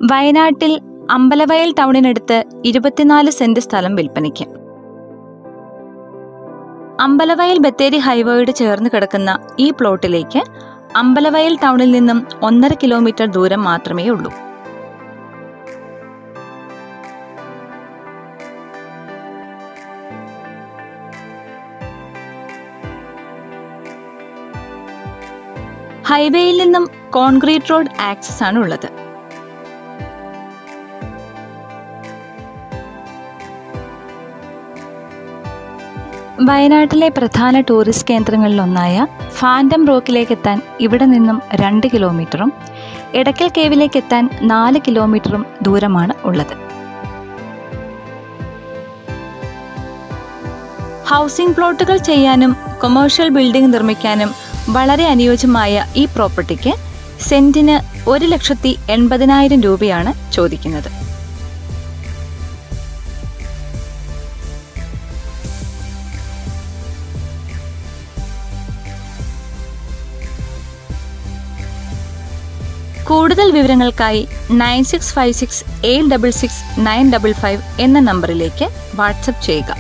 വയനാട്ടിൽ അമ്പലവയൽ ടൗണിനടുത്ത് 24 സെന്റ് സ്ഥലം വിൽപ്പനയ്ക്ക്. അമ്പലവയൽ ബത്തേരി ഹൈവേയോട് ചേർന്ന് കിടക്കുന്ന ഈ പ്ലോട്ടിലേക്ക് അമ്പലവയൽ ടൗണിൽ നിന്നും 1.5 കിലോമീറ്റർ ദൂരം മാത്രമേ ഉള്ളൂ. ഹൈവേയിൽ നിന്നും കോൺക്രീറ്റ് റോഡ് ആക്സസ് ആണ് ഉള്ളത്. വയനാട്ടിലെ പ്രധാന ടൂറിസ്റ്റ് കേന്ദ്രങ്ങളിലൊന്നായ ഫാൻറ്റം റോക്കിലേക്ക് എത്താൻ ഇവിടെ നിന്നും 2 കിലോമീറ്ററും എടക്കൽ കേവിലേക്ക് എത്താൻ 4 കിലോമീറ്ററും ദൂരമാണ് ഉള്ളത്. ഹൗസിംഗ് പ്ലോട്ടുകൾ ചെയ്യാനും കൊമേഴ്ഷ്യൽ ബിൽഡിംഗ് നിർമ്മിക്കാനും വളരെ അനുയോജ്യമായ ഈ പ്രോപ്പർട്ടിക്ക് സെന്റിന് 1,80,000 രൂപയാണ് ചോദിക്കുന്നത്. കൂടുതൽ വിവരങ്ങൾക്കായി 9656866955 എന്ന നമ്പറിലേക്ക് വാട്സപ്പ് ചെയ്യുക.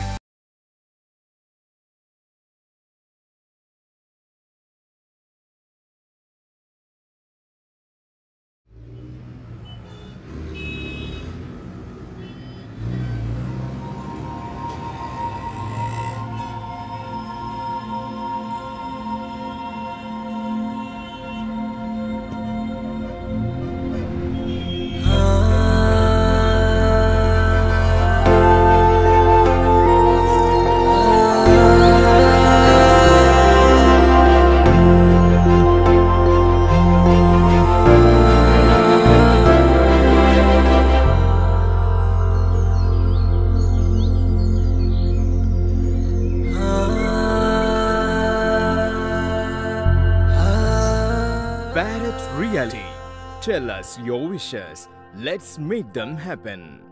Bharat Realty. Tell us your wishes. Let's make them happen.